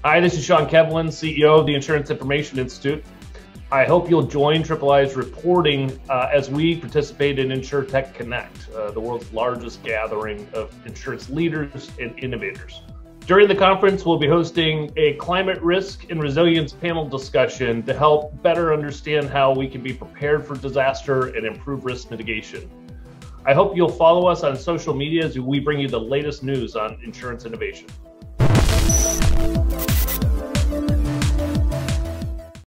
Hi, this is Sean Kevlin, CEO of the Insurance Information Institute. I hope you'll join III's reporting as we participate in InsureTech Connect, the world's largest gathering of insurance leaders and innovators. During the conference, we'll be hosting a climate risk and resilience panel discussion to help better understand how we can be prepared for disaster and improve risk mitigation. I hope you'll follow us on social media as we bring you the latest news on insurance innovation.